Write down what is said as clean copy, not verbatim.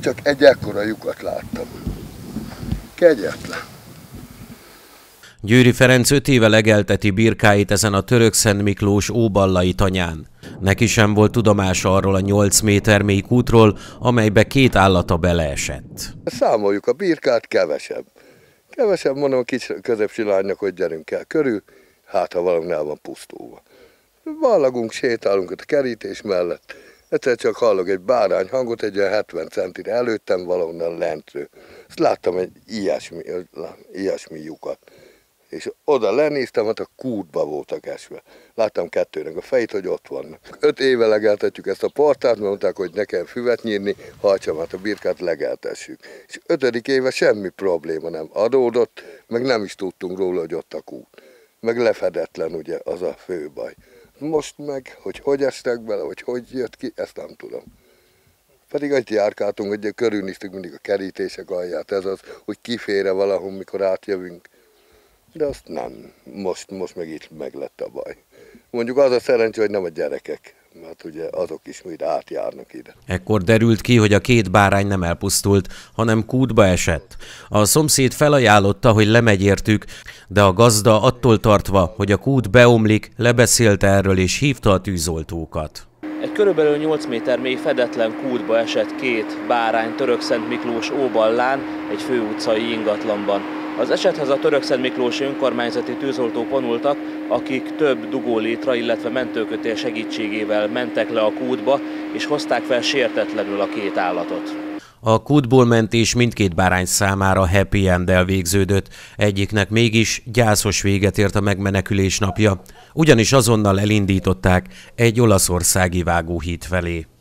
csak egy ekkora lyukat láttam. Kegyetlen. Győri Ferenc 5 éve legelteti birkáit ezen a Törökszent Miklós óballai tanyán. Neki sem volt tudomása arról a 8 méter mély kútról, amelybe 2 állata beleesett. Számoljuk a birkát, kevesebb. Kevesebb, mondom a kis közepsi lánynak, hogy gyerünk el körül, hát ha valamilyen van pusztulva. Ballagunk, sétálunk a kerítés mellett. Egyszer csak hallok egy bárány hangot, egy olyan 70 centire előttem valahonnan lentről. Azt láttam egy ilyesmi lyukat. És oda lenéztem, hát a kútba voltak esve. Láttam 2-nek a fejét, hogy ott vannak. 5 éve legeltetjük ezt a portát, mondták, hogy nekem füvet nyírni, hajtsam át a birkát, legeltessük. És 5. éve semmi probléma nem adódott, meg nem is tudtunk róla, hogy ott a kút. Meg lefedetlen, ugye, az a fő baj. Most meg, hogy estek bele, hogy jött ki, ezt nem tudom. Pedig egy járkáltunk, hogy körülnéztük mindig a kerítések alját, ez az, hogy kifére valahol, mikor átjövünk. De azt nem, most meg itt meg lett a baj. Mondjuk az a szerencsé, hogy nem a gyerekek, mert ugye azok is majd átjárnak ide. Ekkor derült ki, hogy a 2 bárány nem elpusztult, hanem kútba esett. A szomszéd felajánlotta, hogy lemegy értük, de a gazda attól tartva, hogy a kút beomlik, lebeszélte erről és hívta a tűzoltókat. Egy körülbelül 8 méter mély fedetlen kútba esett 2 bárány Törökszent Miklós óballán, egy főutcai ingatlanban. Az esethez a Törökszentmiklósi önkormányzati tűzoltók vonultak, akik több dugólétra, illetve mentőkötél segítségével mentek le a kútba, és hozták fel sértetlenül a 2 állatot. A kútból mentés mindkét bárány számára happy end-del végződött, egyiknek mégis gyászos véget ért a megmenekülés napja, ugyanis azonnal elindították egy olaszországi vágóhíd felé.